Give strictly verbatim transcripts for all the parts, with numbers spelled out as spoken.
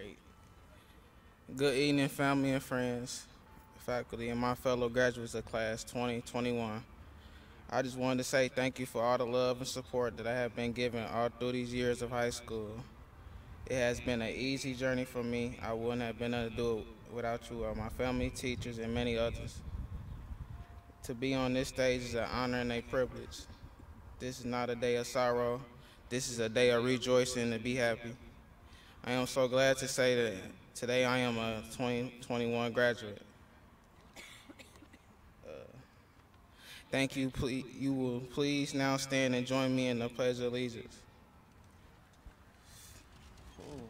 right. Good evening, family and friends, faculty, and my fellow graduates of class twenty twenty-one. I just wanted to say thank you for all the love and support that I have been given all through these years of high school. It has been an easy journey for me. I wouldn't have been able to do it without you, or my family, teachers, and many others. To be on this stage is an honor and a privilege. This is not a day of sorrow. This is a day of rejoicing and be happy. I am so glad to say that today I am a twenty twenty-one graduate. Thank you. Please, you will please now stand and join me in the Pledge of Allegiance. Ooh.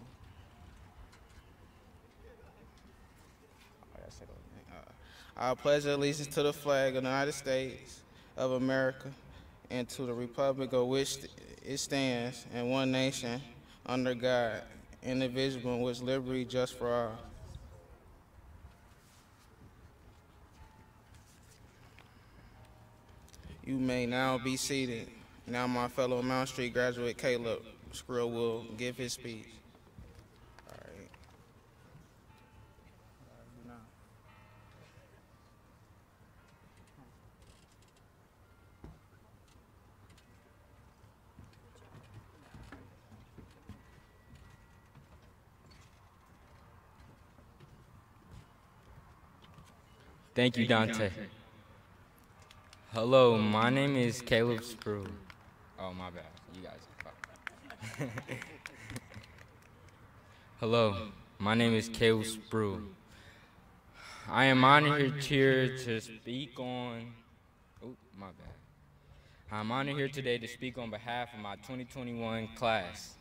I pledge allegiance to the flag of the United States of America and to the republic of which it stands, and one nation, under God, indivisible, with liberty just for all. You may now be seated. Now my fellow Mound Street graduate Caleb Skrill will give his speech. All right. Thank you, Dante. Hello, my name is Caleb Sprue. Oh, my bad. You guys. Hello, my name is Caleb Sprue. I am honored here to speak on. Oh, my bad. I'm honored here today to speak on behalf of my twenty twenty-one class.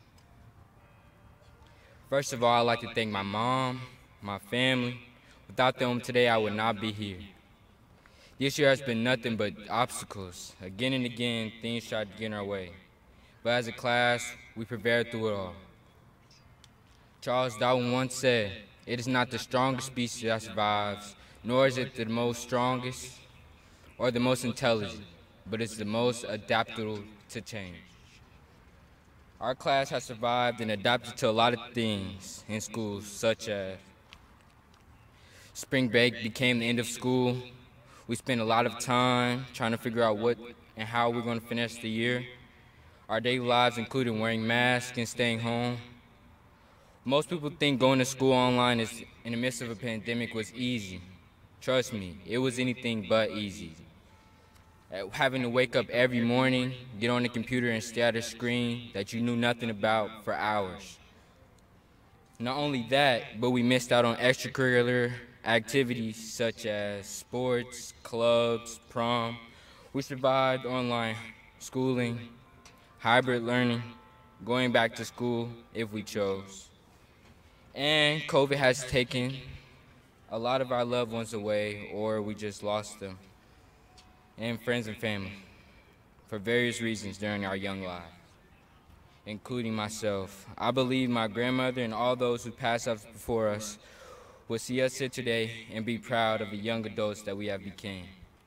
First of all, I'd like to thank my mom, my family. Without them today, I would not be here. This year has been nothing but obstacles. Again and again, things tried to get in our way. But as a class, we prevailed through it all. Charles Darwin once said, "It is not the strongest species that survives, nor is it the most strongest or the most intelligent, but it's the most adaptable to change." Our class has survived and adapted to a lot of things in schools, such as spring break became the end of school. We spent a lot of time trying to figure out what and how we're going to finish the year. Our daily lives included wearing masks and staying home. Most people think going to school online is, in the midst of a pandemic was easy. Trust me, it was anything but easy. Having to wake up every morning, get on the computer and stare at a screen that you knew nothing about for hours. Not only that, but we missed out on extracurricular activities such as sports, clubs, prom. We survived online schooling, hybrid learning, going back to school if we chose. And COVID has taken a lot of our loved ones away, or we just lost them, and friends and family for various reasons during our young lives, including myself. I believe my grandmother and all those who passed us before us will see us here today and be proud of the young adults that we have become.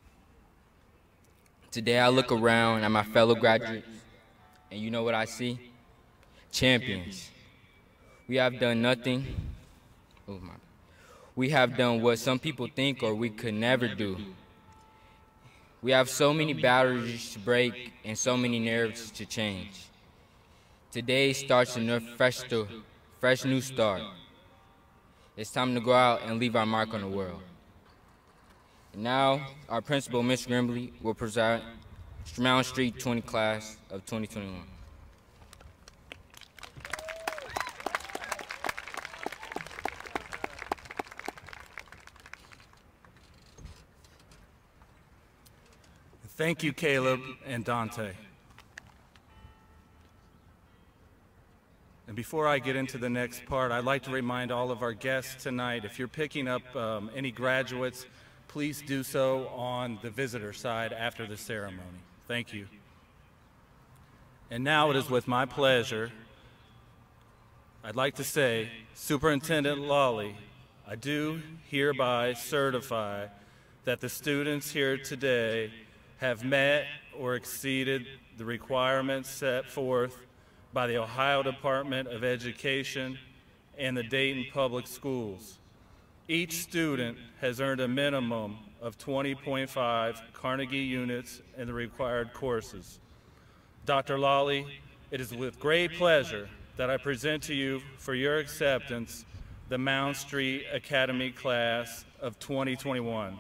Today I look around at my fellow graduates, and you know what I see? Champions. We have done nothing. Oh my. We have done what some people think or we could never do. We have so many barriers to break and so many narratives to change. Today starts a fresh, fresh new start. It's time to go out and leave our mark on the world. And now, our principal, Miz Grimbley, will present Mound Street twenty class of twenty twenty-one. Thank you, Caleb and Dante. And before I get into the next part, I'd like to remind all of our guests tonight, if you're picking up um, any graduates, please do so on the visitor side after the ceremony. Thank you. And now it is with my pleasure, I'd like to say, Superintendent Lawley, I do hereby certify that the students here today have met or exceeded the requirements set forth by the Ohio Department of Education and the Dayton Public Schools. Each student has earned a minimum of twenty point five Carnegie units in the required courses. Doctor Lawley, it is with great pleasure that I present to you for your acceptance the Mound Street Academy class of twenty twenty-one.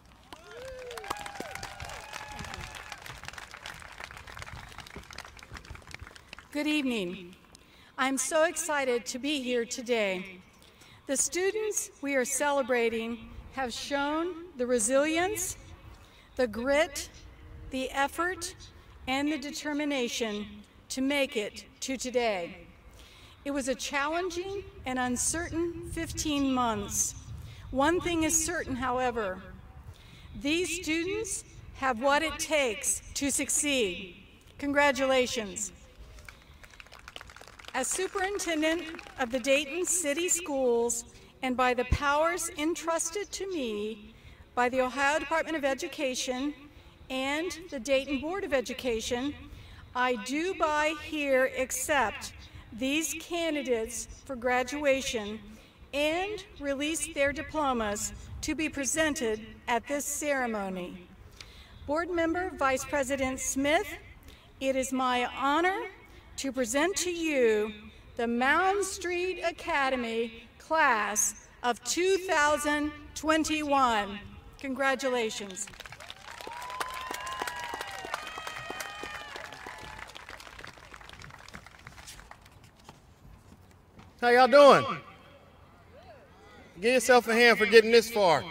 Good evening. I'm so excited to be here today. The students we are celebrating have shown the resilience, the grit, the effort, and the determination to make it to today. It was a challenging and uncertain fifteen months. One thing is certain, however, these students have what it takes to succeed. Congratulations. As superintendent of the Dayton City Schools, and by the powers entrusted to me by the Ohio Department of Education and the Dayton Board of Education, I do by here accept these candidates for graduation and release their diplomas to be presented at this ceremony. Board Member Vice President Smith, it is my honor to present to you the Mound Street Academy class of two thousand twenty-one. Congratulations. How y'all doing? Give yourself a hand for getting this far.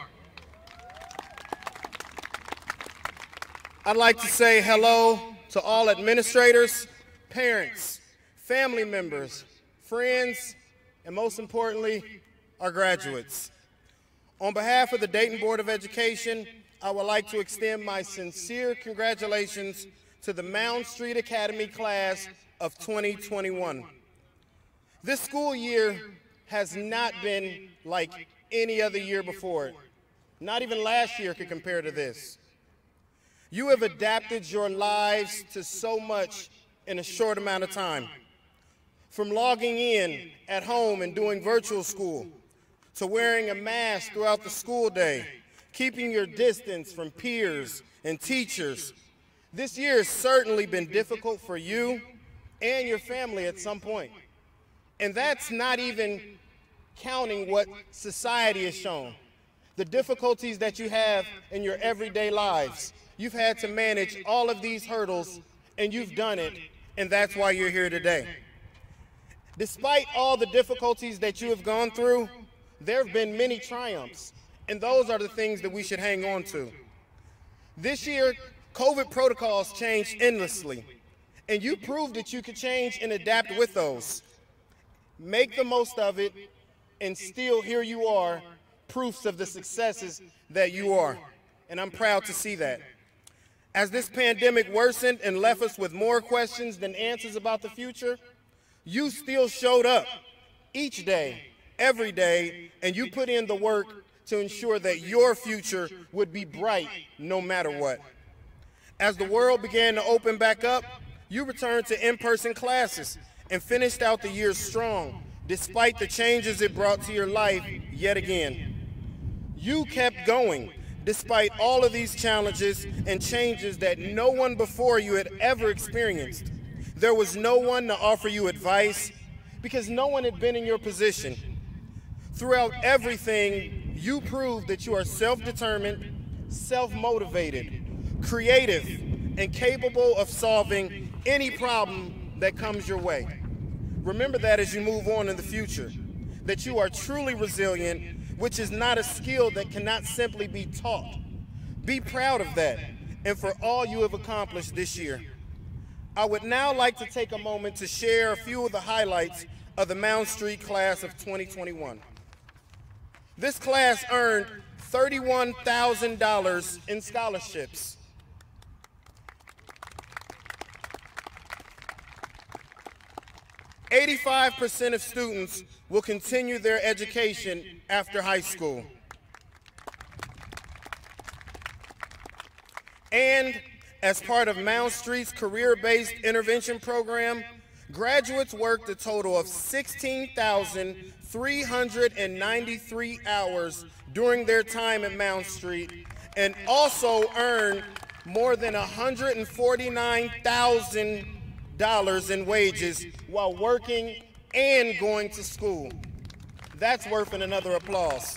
I'd like to say hello to all administrators, parents, family members, friends, and most importantly, our graduates. On behalf of the Dayton Board of Education, I would like to extend my sincere congratulations to the Mound Street Academy class of twenty twenty-one. This school year has not been like any other year before it. Not even last year could compare to this. You have adapted your lives to so much in a short amount of time. From logging in at home and doing virtual school, to wearing a mask throughout the school day, keeping your distance from peers and teachers. This year has certainly been difficult for you and your family at some point. And that's not even counting what society has shown. The difficulties that you have in your everyday lives. You've had to manage all of these hurdles, and you've done it, and that's why you're here today. Despite all the difficulties that you have gone through, there have been many triumphs, and those are the things that we should hang on to. This year, COVID protocols changed endlessly, and you proved that you could change and adapt with those. Make the most of it, and still here you are, proofs of the successes that you are, and I'm proud to see that. As this pandemic worsened and left us with more questions than answers about the future, you still showed up each day, every day, and you put in the work to ensure that your future would be bright no matter what. As the world began to open back up, you returned to in-person classes and finished out the year strong, despite the changes it brought to your life yet again. You kept going, despite all of these challenges and changes that no one before you had ever experienced. There was no one to offer you advice because no one had been in your position. Throughout everything, you proved that you are self-determined, self-motivated, creative, and capable of solving any problem that comes your way. Remember that as you move on in the future, that you are truly resilient, which is not a skill that cannot simply be taught. Be proud of that, and for all you have accomplished this year. I would now like to take a moment to share a few of the highlights of the Mound Street class of twenty twenty-one. This class earned thirty-one thousand dollars in scholarships. eighty-five percent of students will continue their education after high school. And as part of Mound Street's career-based intervention program, Graduates worked a total of sixteen thousand three hundred ninety-three hours during their time at Mound Street and also earned more than one hundred forty-nine thousand dollars in wages while working and going to school. That's worth another applause.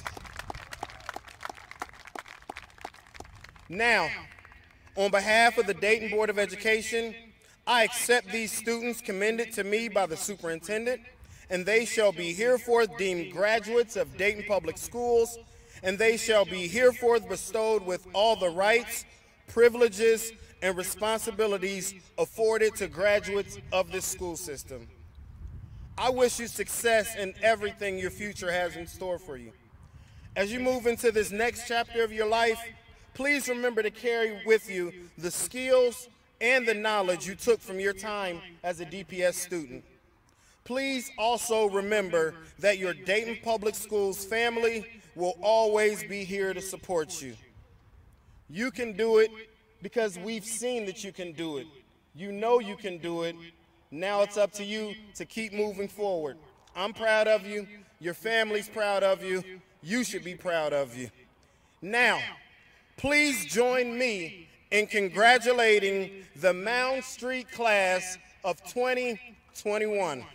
Now, on behalf of the Dayton Board of Education, I accept these students commended to me by the superintendent, and they shall be hereforth deemed graduates of Dayton Public Schools, and they shall be hereforth bestowed with all the rights, privileges, and responsibilities afforded to graduates of this school system. I wish you success in everything your future has in store for you. As you move into this next chapter of your life, please remember to carry with you the skills and the knowledge you took from your time as a D P S student. Please also remember that your Dayton Public Schools family will always be here to support you. You can do it because we've seen that you can do it. You know you can do it. Now it's up to you to keep moving forward. I'm proud of you. Your family's proud of you. You should be proud of you. Now, please join me in congratulating the Mound Street class of twenty twenty-one.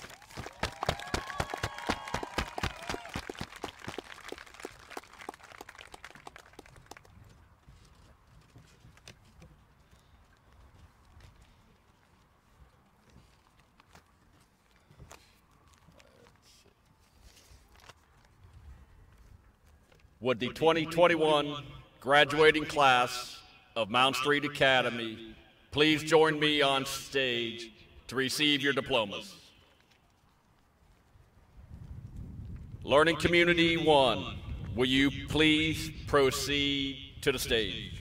Would the twenty twenty-one graduating class of Mound Street Academy please join me on stage to receive your diplomas? Learning Community one, will you please proceed to the stage?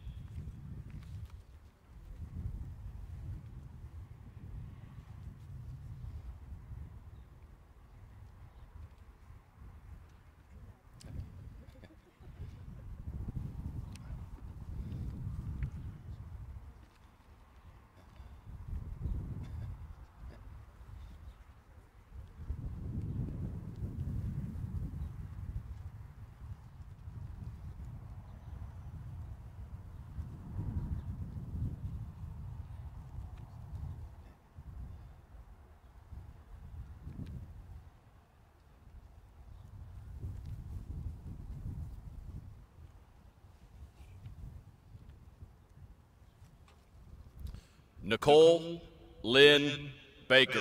Nicole Lynn Baker.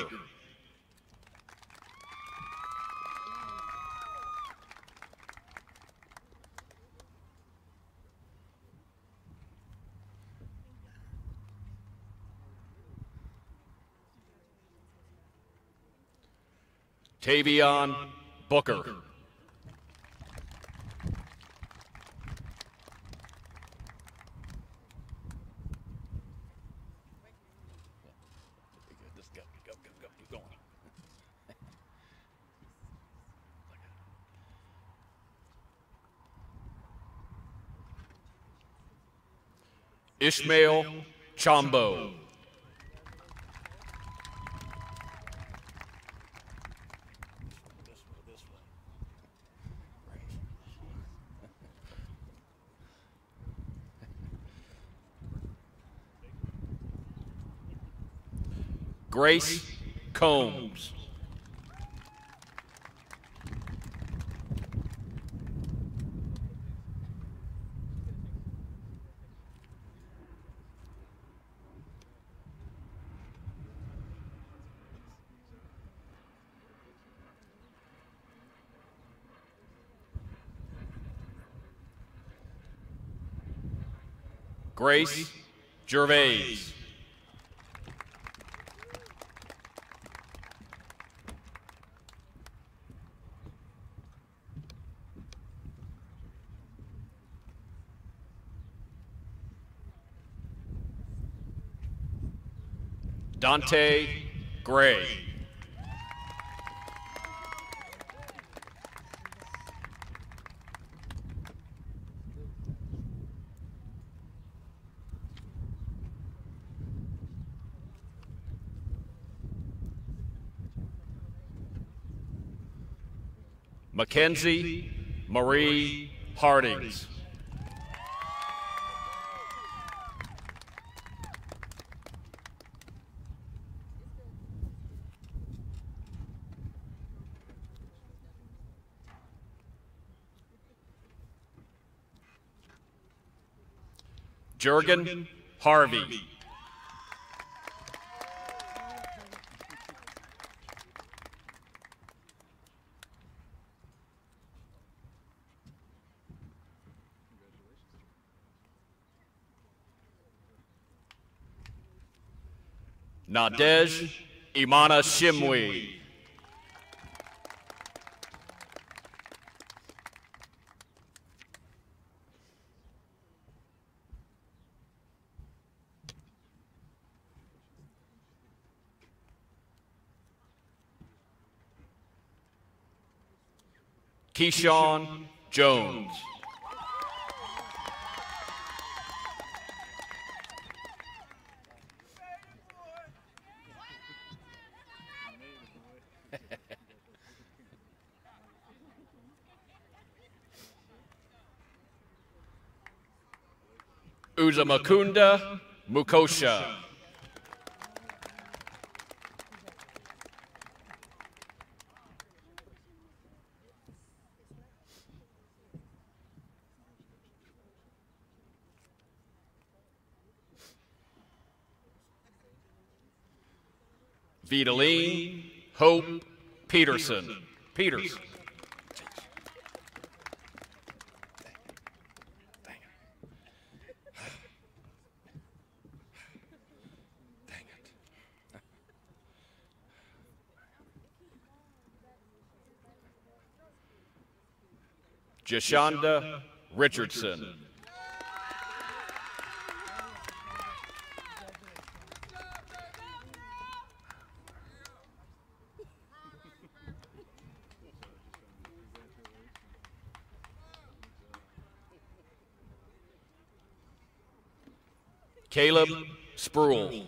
Tavion Booker. Ishmael Chombo. Grace Combs. Grace Gervais. Dante Gray. Mackenzie Marie Hardings. Jurgen Harvey. Nadej Imana Shimwi. Keyshawn Jones. Uzamakunda Mukosha. Vidaline Hope Peterson. Peters. Jashonda Richardson. Caleb Spruill.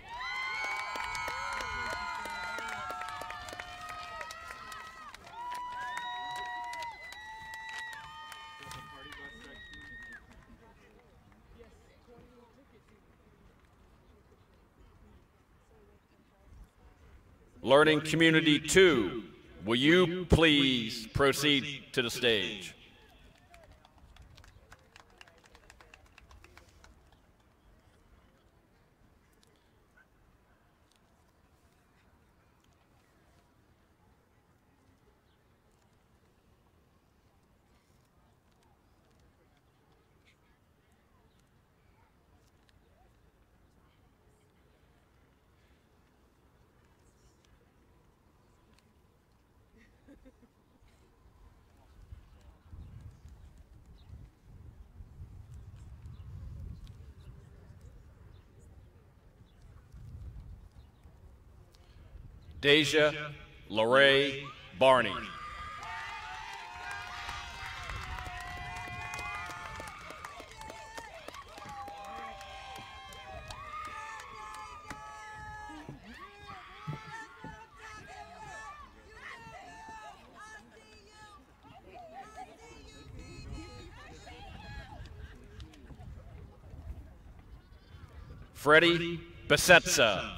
Learning Community two, will you please proceed to the stage? Deja Lorraine Barney. Freddie Besetza.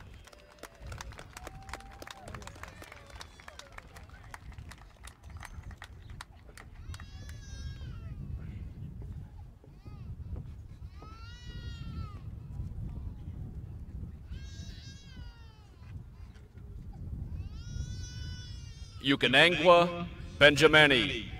Ukanangwa Benjamini.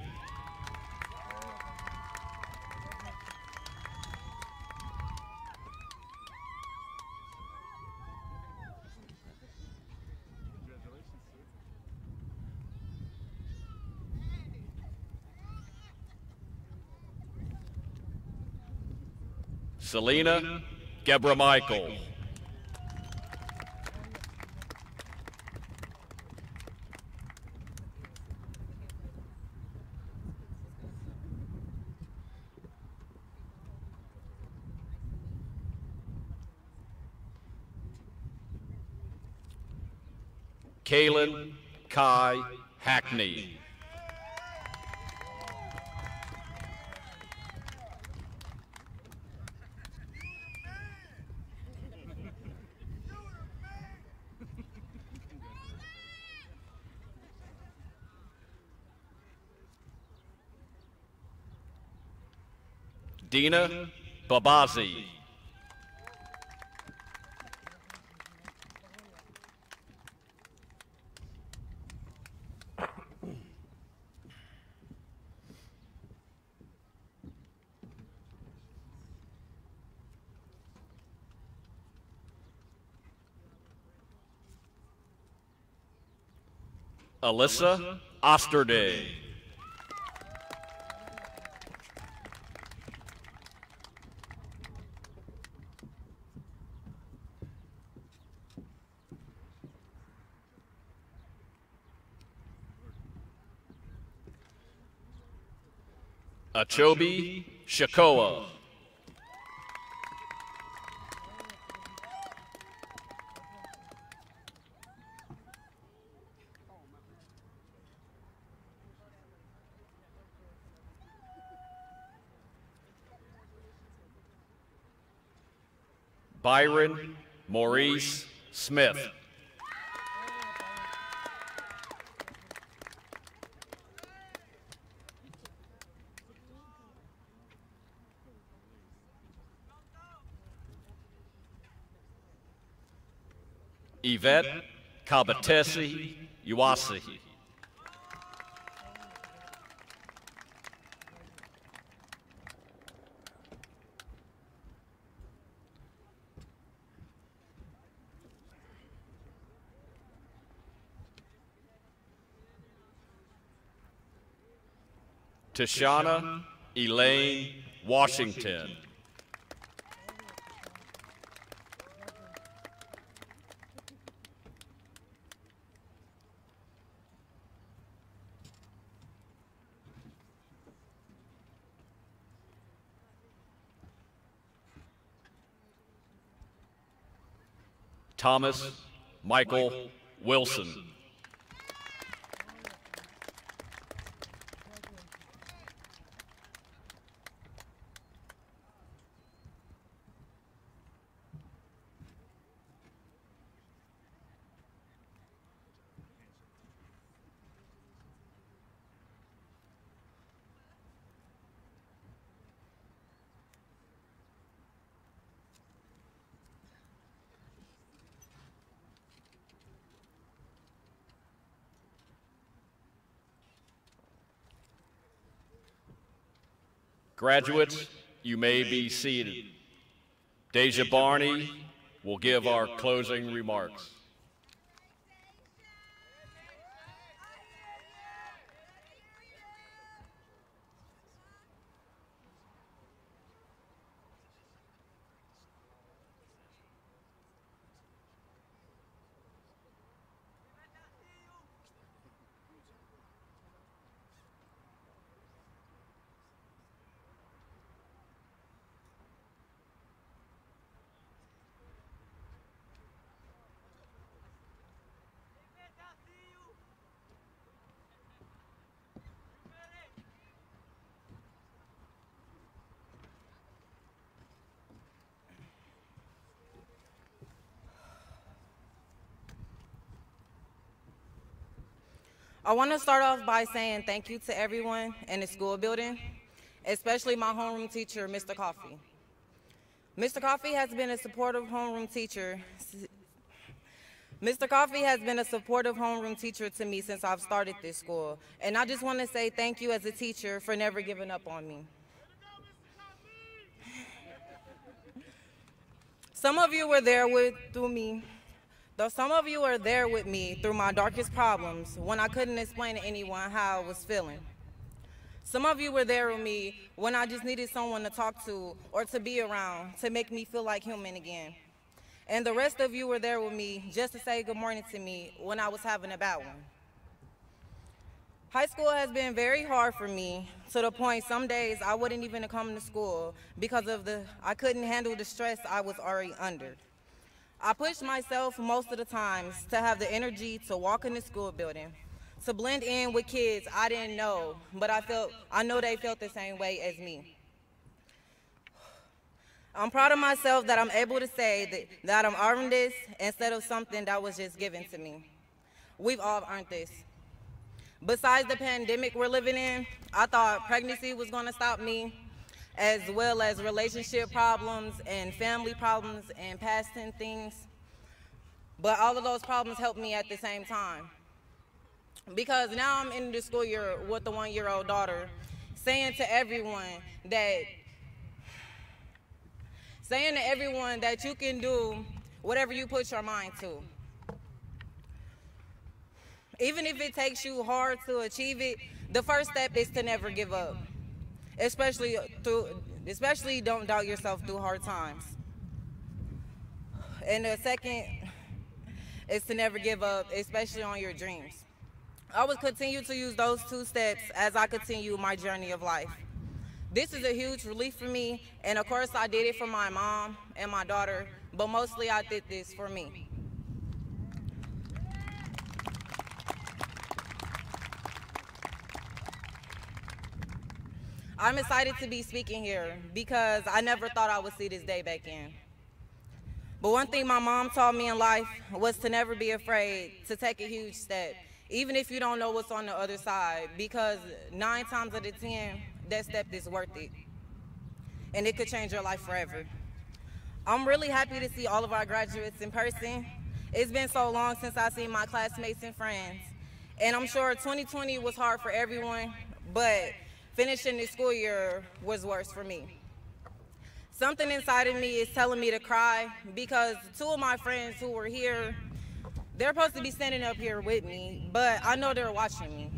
Selena Gebra Michael. Kaylin Kai Hackney. Dina Babazi. Alyssa Osterday. Achobi Shakoa. Byron Maurice Smith. Yvette Kabatesi Uwasi. Tashana Elaine Washington. Thomas Michael Wilson. Graduates, you may be seated. Deja Barney will give our closing remarks. I want to start off by saying thank you to everyone in the school building, especially my homeroom teacher, Mister Coffey. Mister Coffey has been a supportive homeroom teacher. Mister Coffey has been a supportive homeroom teacher to me since I've started this school, and I just want to say thank you as a teacher for never giving up on me. Some of you were there with through me. Though some of you are there with me through my darkest problems when I couldn't explain to anyone how I was feeling. Some of you were there with me when I just needed someone to talk to or to be around to make me feel like human again. And the rest of you were there with me just to say good morning to me when I was having a bad one. High school has been very hard for me to the point some days I wouldn't even come to school because of the I couldn't handle the stress I was already under. I pushed myself most of the times to have the energy to walk in the school building, to blend in with kids I didn't know, but I felt I know they felt the same way as me. I'm proud of myself that I'm able to say that, that I'm earned this instead of something that was just given to me. We've all earned this. Besides the pandemic we're living in, I thought pregnancy was gonna stop me, as well as relationship problems and family problems and past tense things. But all of those problems helped me at the same time. Because now I'm in the school year with a one-year-old daughter, saying to everyone that, saying to everyone that you can do whatever you put your mind to. Even if it takes you hard to achieve it, the first step is to never give up. Especially through, especially don't doubt yourself through hard times. And the second is to never give up, especially on your dreams. I will continue to use those two steps as I continue my journey of life. This is a huge relief for me, and of course I did it for my mom and my daughter, but mostly I did this for me. I'm excited to be speaking here because I never thought I would see this day back in. But one thing my mom taught me in life was to never be afraid to take a huge step, even if you don't know what's on the other side, because nine times out of ten, that step is worth it. And it could change your life forever. I'm really happy to see all of our graduates in person. It's been so long since I've seen my classmates and friends. And I'm sure twenty twenty was hard for everyone, but finishing this school year was worse for me. Something inside of me is telling me to cry because two of my friends who were here, they're supposed to be standing up here with me, but I know they're watching me.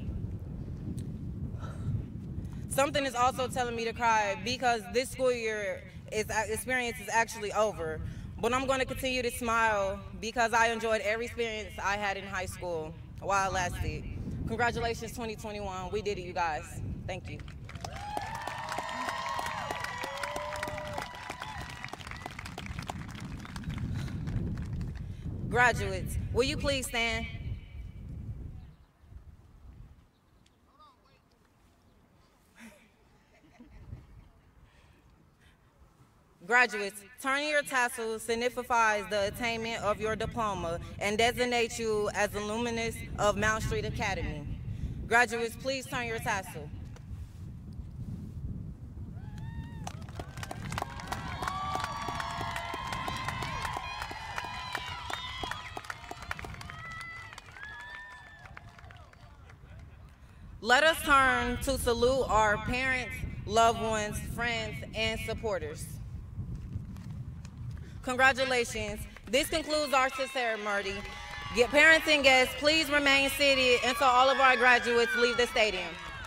Something is also telling me to cry because this school year is, experience is actually over, but I'm going to continue to smile because I enjoyed every experience I had in high school while it lasted. Congratulations, twenty twenty-one. We did it, you guys. Thank you. Graduates, will you please stand? Graduates, turning your tassel signifies the attainment of your diploma and designates you as alumnus of Mound Street Academy. Graduates, please turn your tassel. Let us turn to salute our parents, loved ones, friends, and supporters. Congratulations. This concludes our ceremony. Get parents and guests, please remain seated until all of our graduates leave the stadium.